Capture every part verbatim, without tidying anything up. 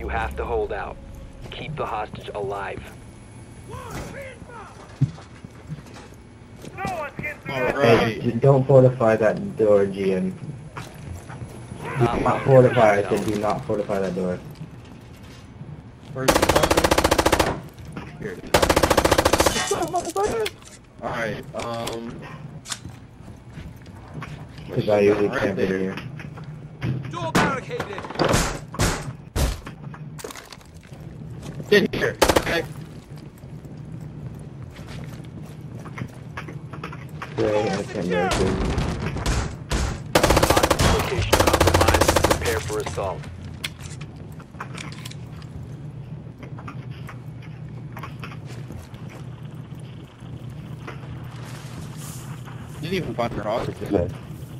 You have to hold out. Keep the hostage alive. Hey, j- don't fortify that door, G M. Not Not fortify, I said do not fortify that door. Where's the fucker? Here it is. Alright, um... Because I usually right camp there. here. Door barricaded. In here. Okay. Great, I can't go through. Hostage location compromised. Prepare for assault. You didn't even find your hostage. Okay.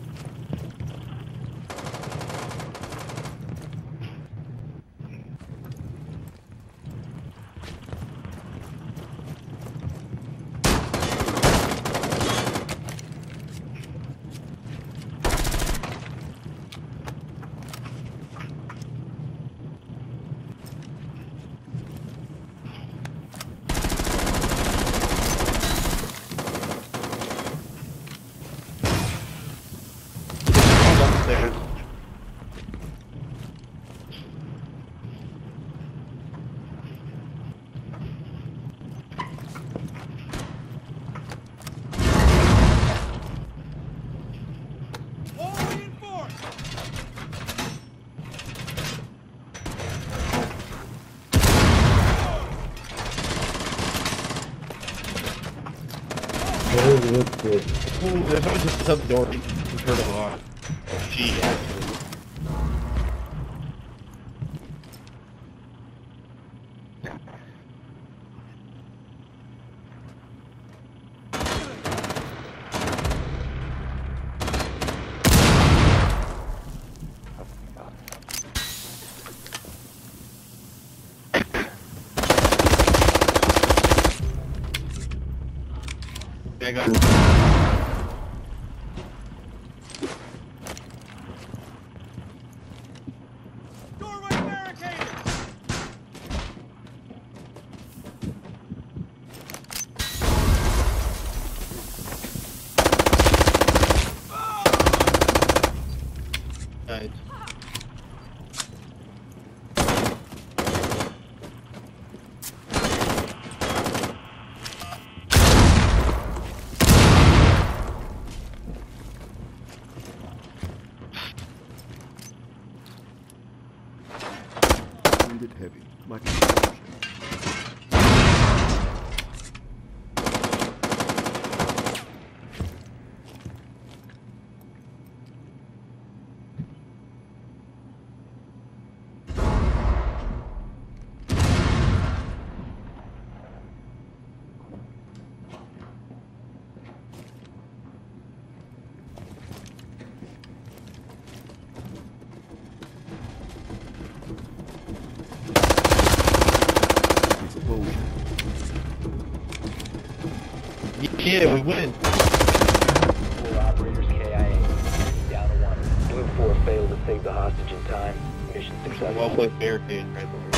Upstairs. All reinforced. What is this? Ooh, there's always just sub door. You heard a lot. Gee, actually. I got Doorway barricaded. died. Wounded heavy. My condition. Explosion. Yeah, we win. Four operators K I A. Down to one. Blue four failed to save the hostage in time. Mission Well successful. played, barricade right there.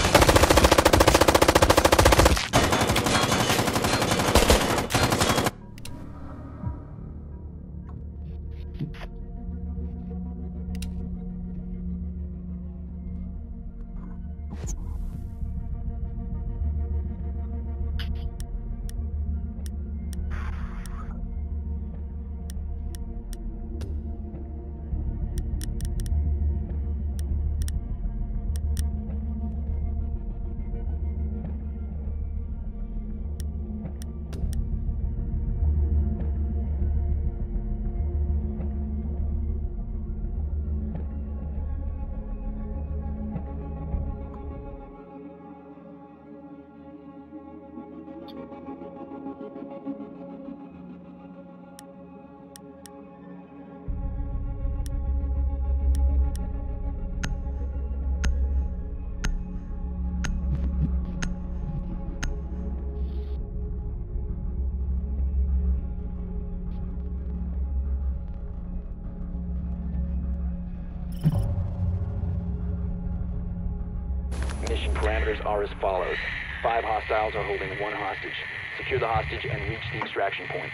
parameters are as follows. Five hostiles are holding one hostage. Secure the hostage and reach the extraction point.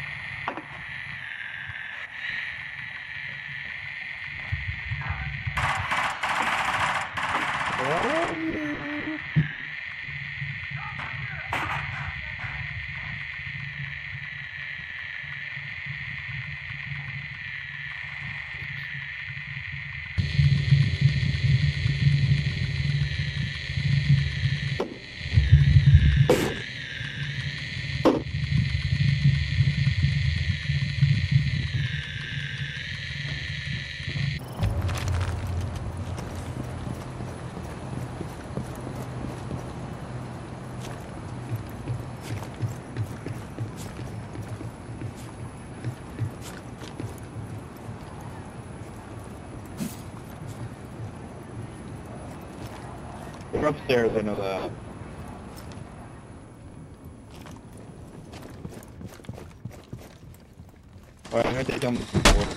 We're upstairs, I know that. Alright, I'm gonna take down this door.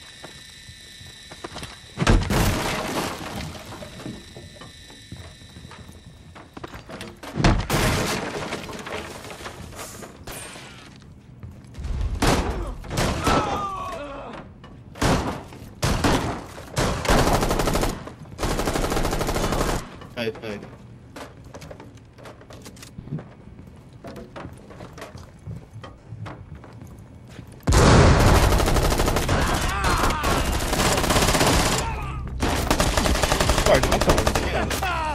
Nice, nice. Sorry, I'm coming again.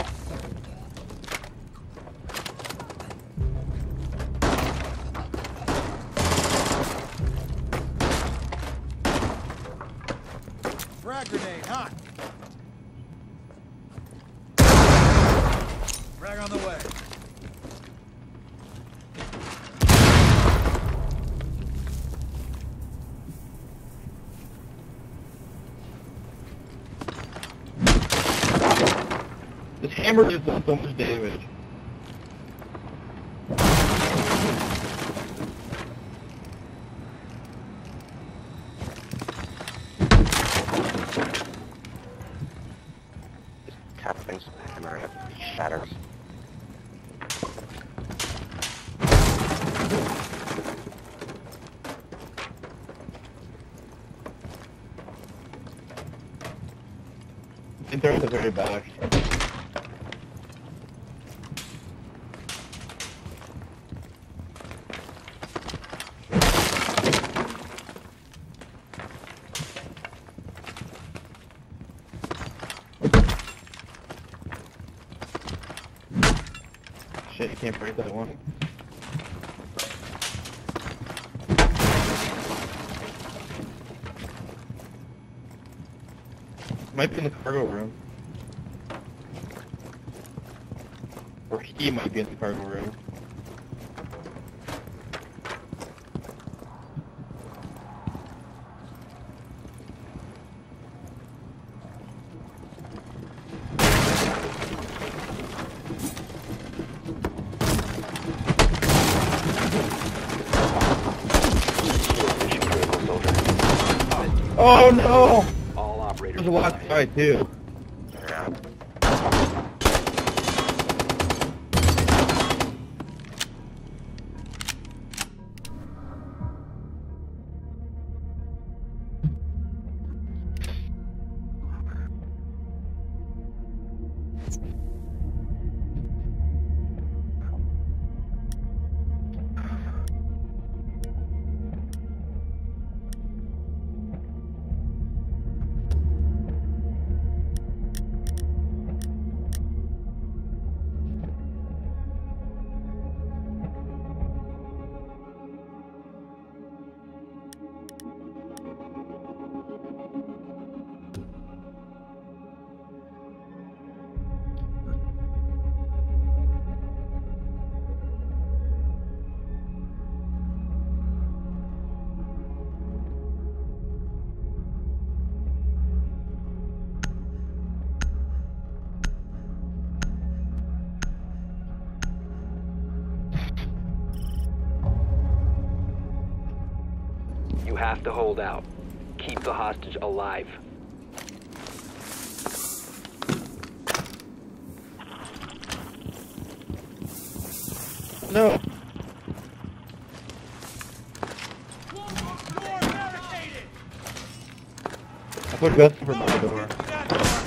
Frag grenade, hot. Frag on the way. This hammer just does so much damage. Tapping the hammer and it shatters. And they're at the very back. Shit, you can't break that one. Might be in the cargo room. Or he might be in the cargo room. Oh no! All operators. There's a last guy too. Yeah. You have to hold out. Keep the hostage alive. No. Door barricaded! I put Gus for the door. That door!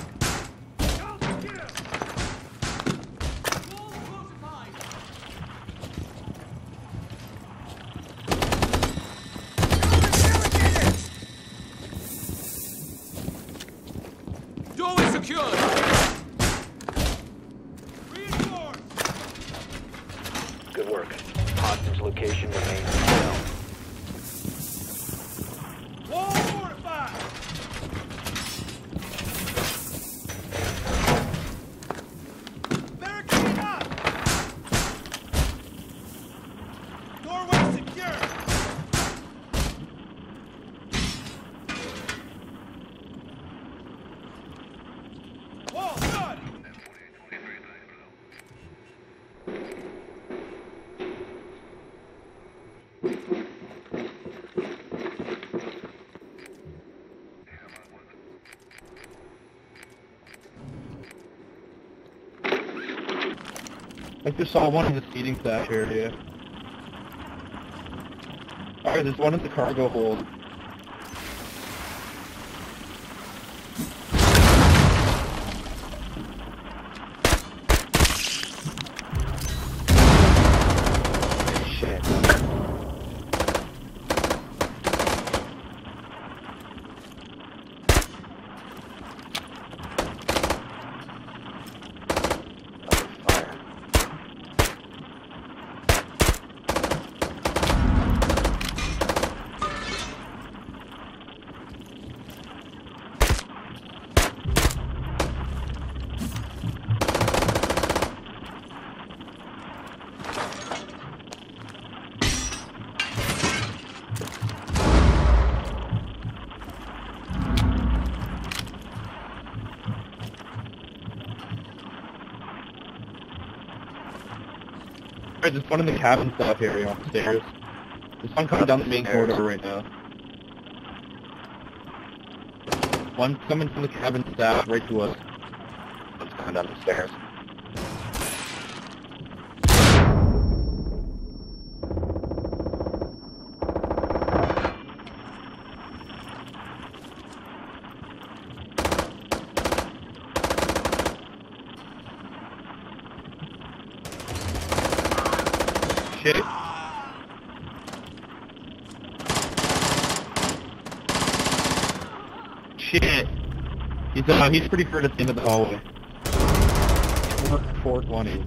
Door is secured! Reinforce! Good work. Hostage location remains unknown. Wall fortified! Barricade up! Doorway secure! Wall done! I just saw one in the seating stash area. Alright, there's one in the cargo hold. Shit. Fire. Alright, there's one in the cabin staff area upstairs. There's one coming down the main corridor right now. One coming from the cabin staff right to us. One's coming down the stairs. Shit. Shit. He's uh, he's pretty far at the end of the hallway. four twenty.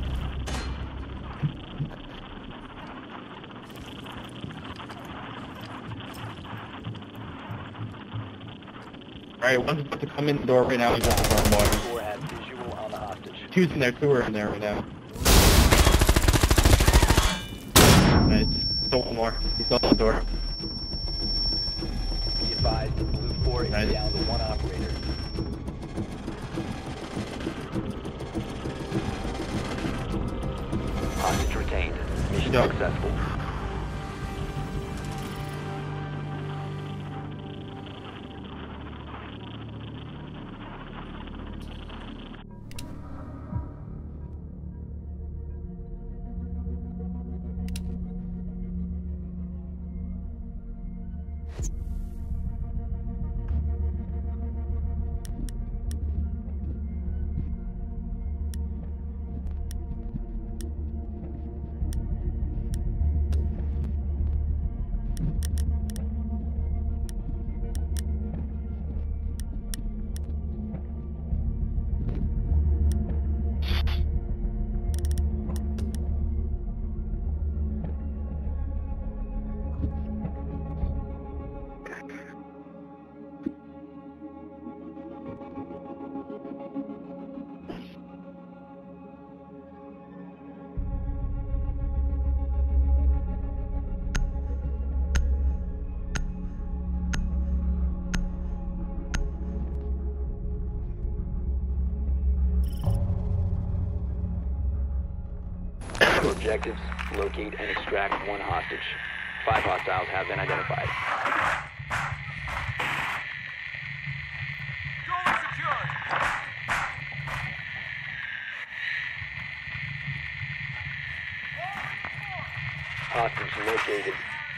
Alright, one's about to come in the door right now. He's on the farm water. Four has visual on the hostage. Two's in there, two are in there right now. Nice. Still one more. He's still on the door. Be advised, the blue four is Nice. down to one operator. Hostage retained. Mission Yep. successful. Objectives, locate and extract one hostage. Five hostiles have been identified. Door is secured! Wall reinforced! Hostage located.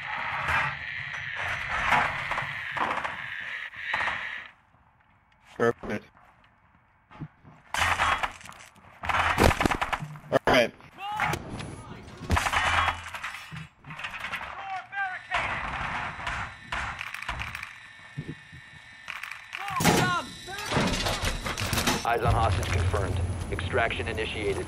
Perfect. Alright. Eyes on hostage confirmed. Extraction initiated.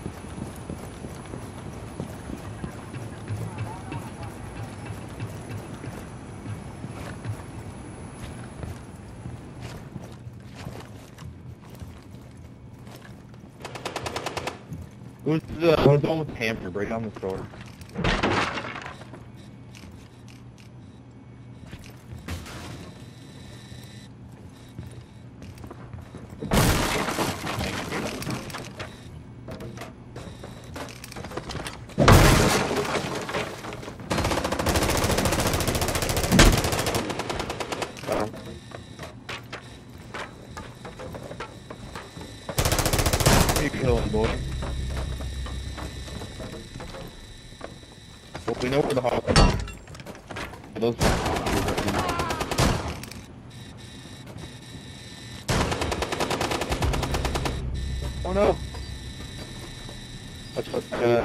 Who's the, who's the one with the hammer? Break down the sword. You kill him, boy. Well, we know where the hostages are. Those hostages are in. Oh no! That's what, uh...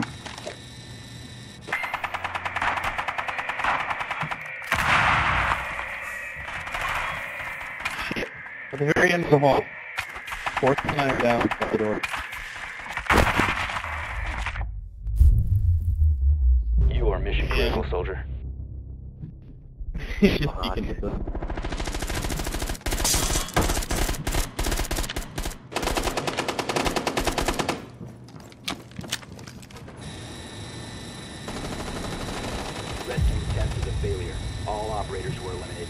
Shit. At the very end of the hall. Fourth line down at the door. You are mission critical, soldier. He's just peeking at the... Rescue attempt is a failure. All operators were eliminated.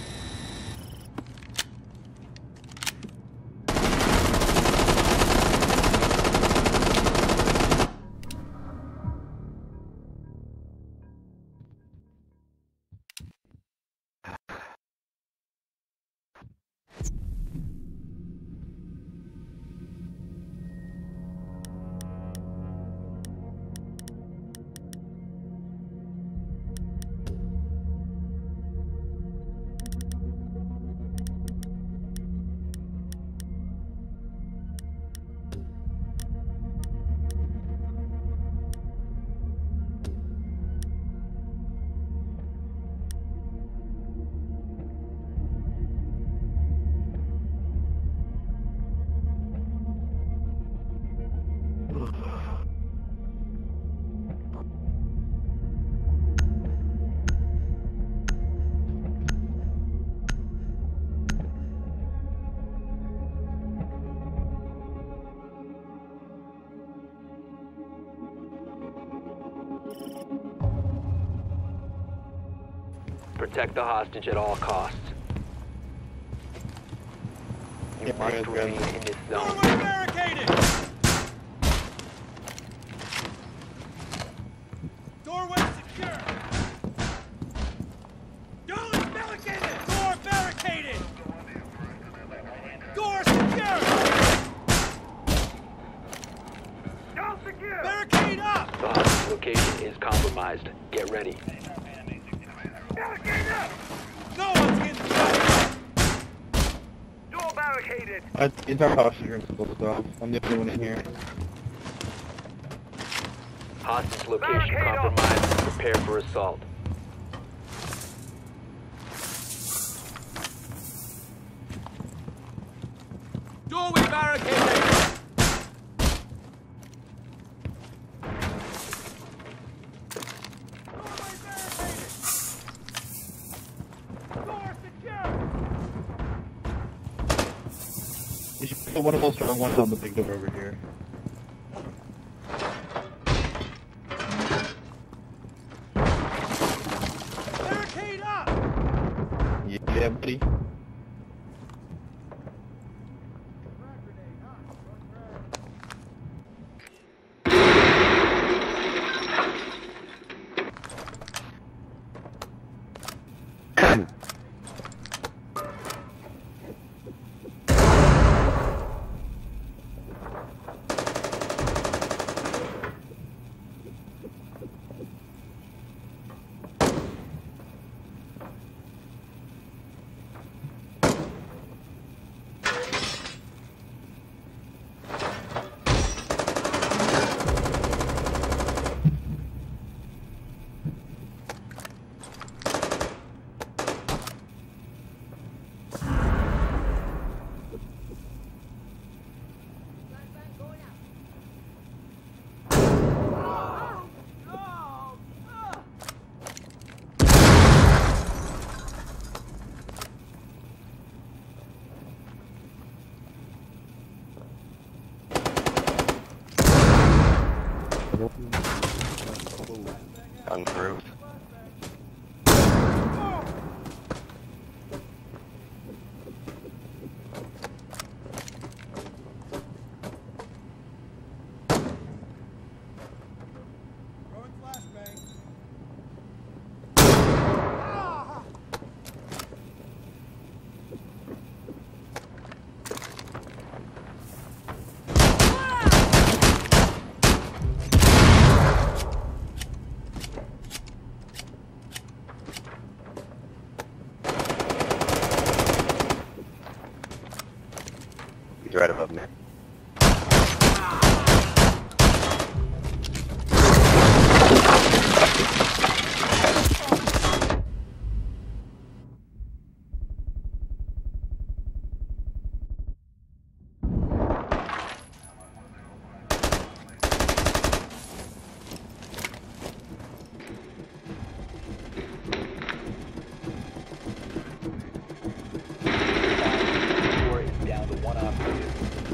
Protect the hostage at all costs. You Yeah, must guys, remain guys. in this zone. Doorway barricaded! Doorway secure! Doorway barricaded! Door barricaded! Door secure! Door secure! Barricade up! The hostage location is compromised. Get ready. Barricade up! No one's getting shot! Door barricaded! Uh, the entire hostage room is closed off. I'm the only one in here. Hostage location Barricade up. compromised. Prepare for assault. Doorway barricaded! Doorway barricaded! Door secure! You should put one of those strong ones on the big door over here. Barricade up! Yeah, buddy. He's right above me. Four is down to one operator.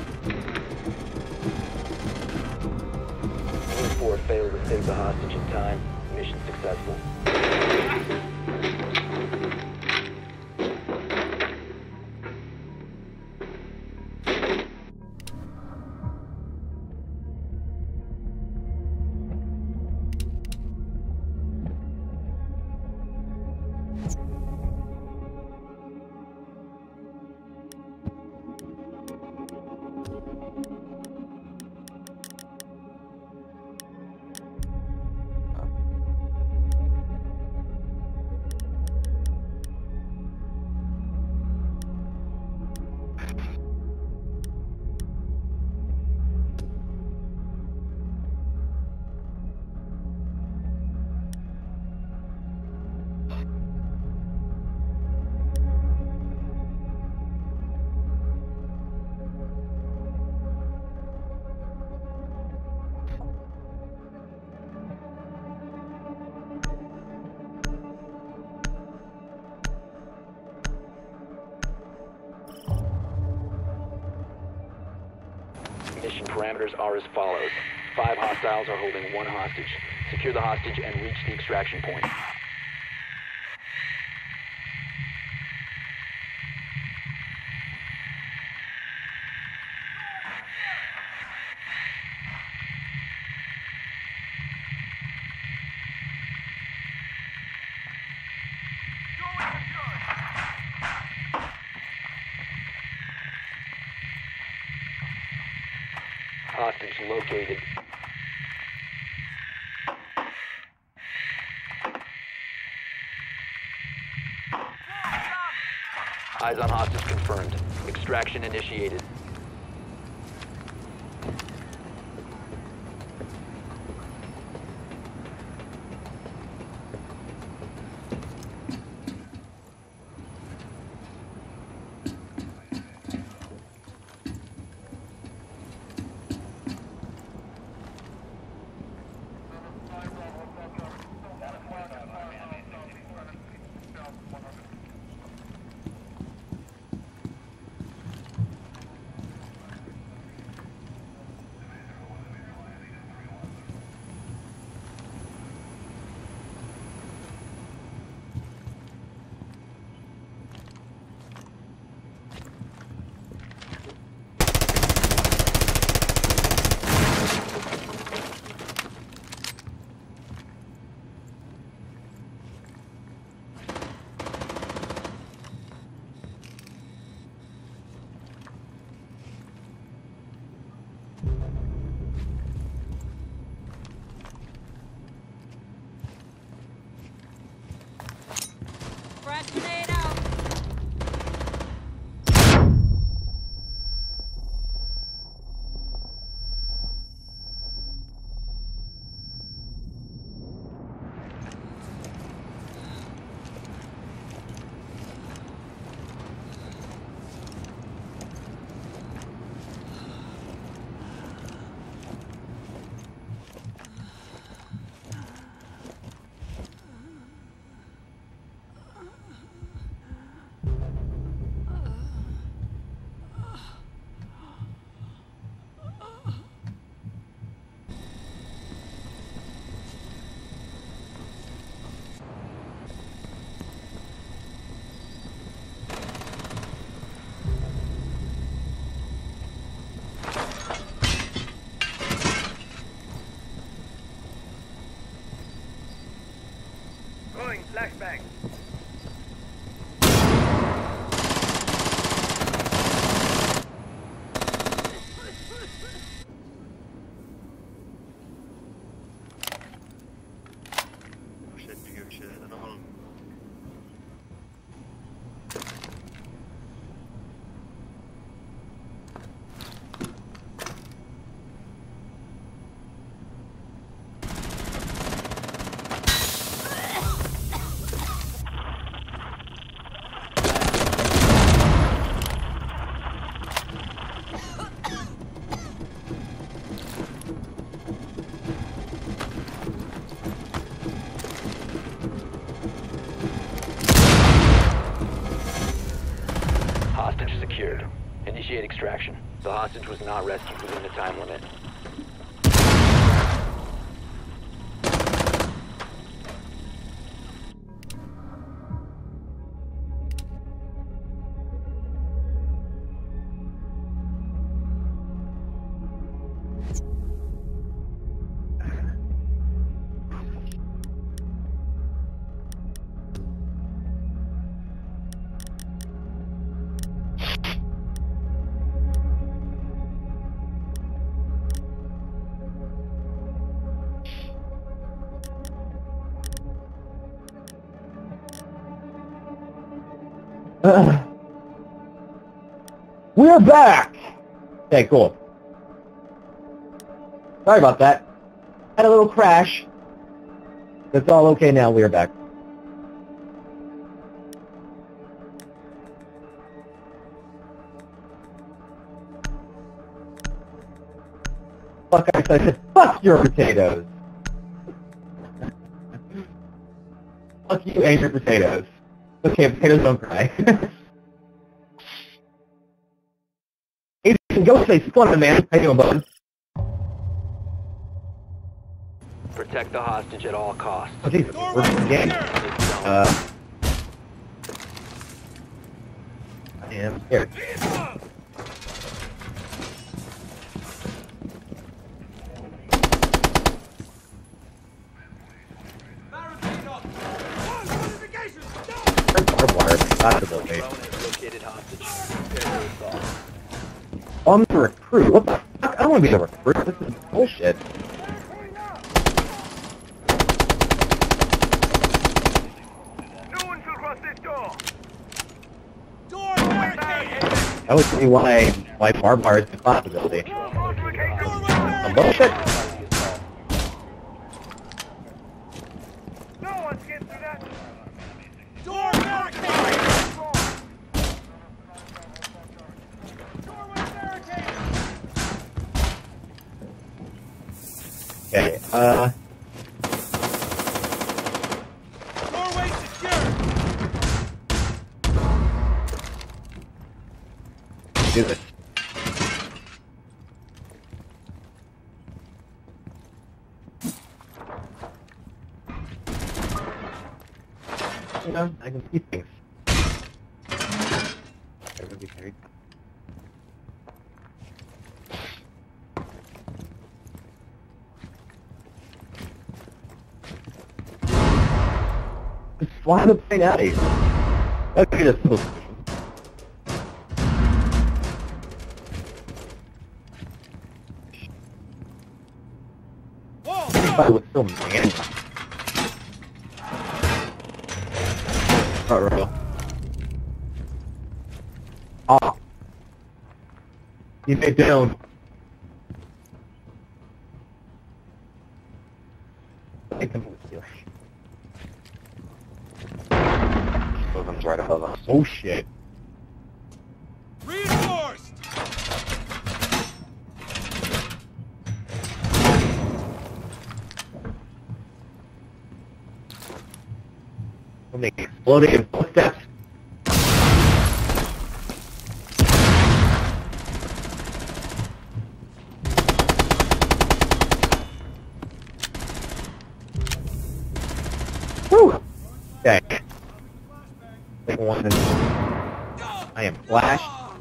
Blue four failed to save the hostage in time. Mission successful. Mission parameters are as follows. Five hostiles are holding one hostage. Secure the hostage and reach the extraction point. Hostage located. Eyes on hostage confirmed. Extraction initiated. Frag grenade out. Initiate extraction. The hostage was not rescued within the time limit. Uh, we're back! Okay, cool. Sorry about that. Had a little crash. It's all okay now, we're back. Fuck, I said, fuck your potatoes! Fuck you and your potatoes. Okay, potatoes don't cry. Hey, go say splendid, man. How you doing, bud? Protect the hostage at all costs. Oh, Jesus. Where's the game? Uh... I am scared. Possibility. Oh, I'm the recruit. What the fuck? I don't want to be the recruit. This is bullshit. No one should cross this door. Door barricaded. That would see why why barbed wire is the possibility. Some bullshit. No one's getting through that. Door barricaded. Okay, uh... Doorway secure. do this. You know, I can see things. Everybody carried. Just fly the plane out of here. That'd be a simple solution. I was so man. Not real. Ah. You made down. I can move you. Those ones right above us. Oh shit. Reinforced. Something exploding in footsteps. Whew. Okay. Take one and I am flashed.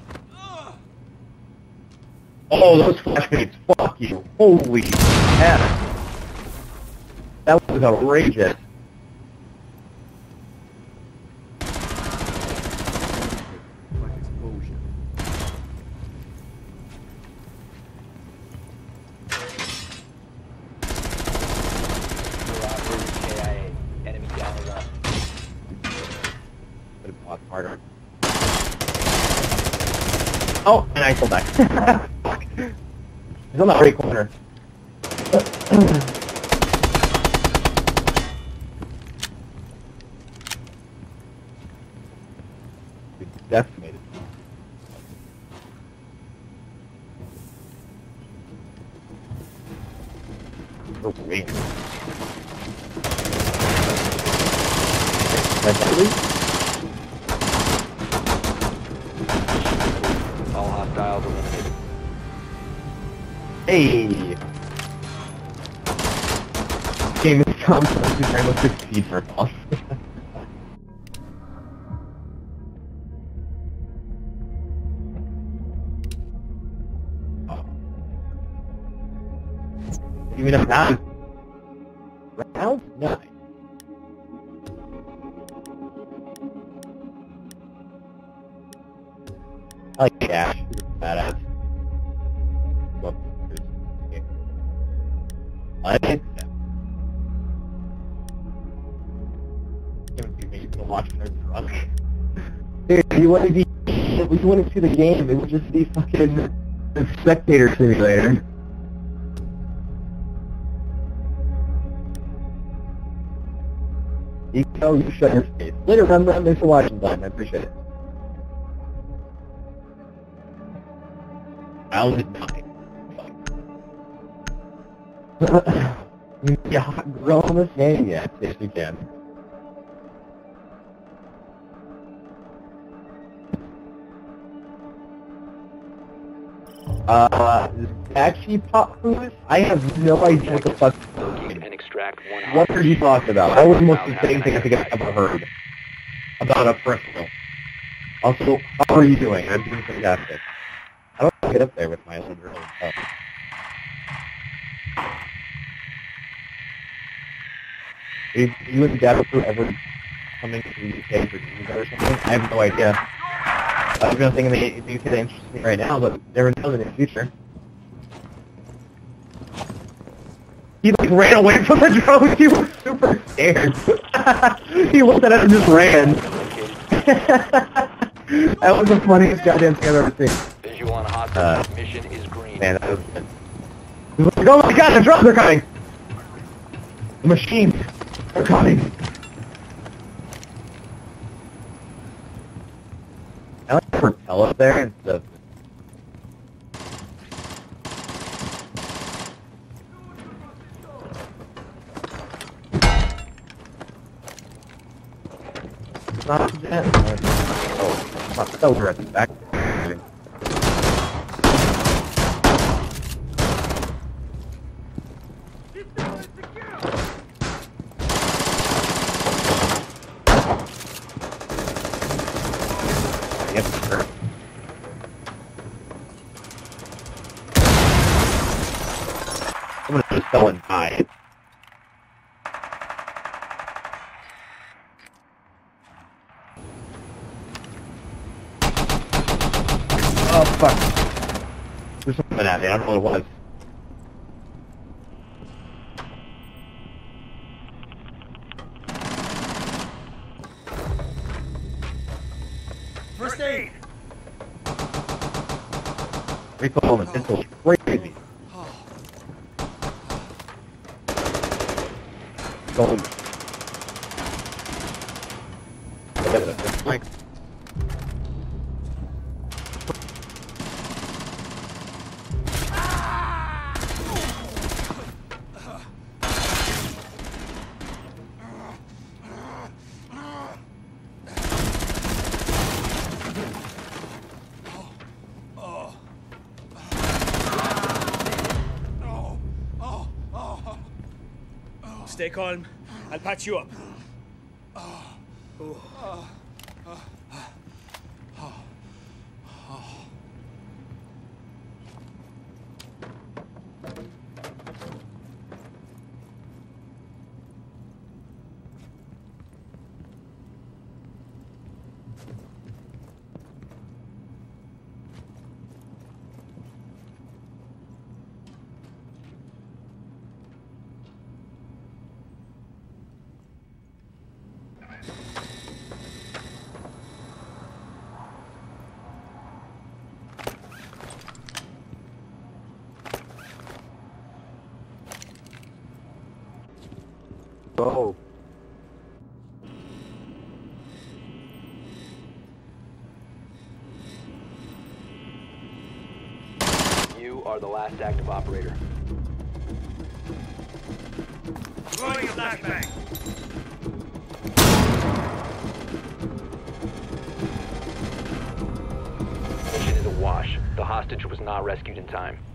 Oh, those flashbangs, fuck you. Holy heck. That was outrageous. Like explosion. K I A. Enemy down the one. Could have blocked harder. Oh, and I pulled back. Fuck. He's on the right corner. Been decimated. Oh, wait. That's All hostile Hey! Game is complex and I must succeed for a boss. Even if that was round nine. I like Ash. He's a badass. Love this game. I like that. Can't be made to watch when they're drunk. Dude, if you want to be, if you want to see the game, it would just be fucking the spectator simulator. You know, you shut your face. Later, remember, thanks for watching, Glenn. I appreciate it. I was dying. You need a hot girl in this game? Yes, yes you can. Uh, taxi pop food? I have no idea what the fuck. And extract one What are you talking about? That was almost the same thing I think I've ever heard about a personal. Also, how are you doing? I'm doing fantastic. I don't get up there with my own girl. Oh. Is you and Dad ever coming to the U K for Disney or something? I have no idea. I was going to think of the U K that interests me right now, but never know in the future. He like ran away from the drone. He was super scared. He looked at it and just ran. That was the funniest goddamn thing I've ever seen. Visual on hostage. Uh, Mission is green. Man, that was good. He was like, oh my god, the drones are coming! The machines are coming! I like to propel up there instead of... Not that. Oh, not so we're at the back. Yep, sure. I'm gonna just go and die. Oh, fuck. There's something at me. I don't know what it was. First aid. Recoil on the pistol is crazy. Going. Like. Stay calm. I'll patch you up. Go. You are the last active operator. Throwing a flashbang. Mission is a wash. The hostage was not rescued in time.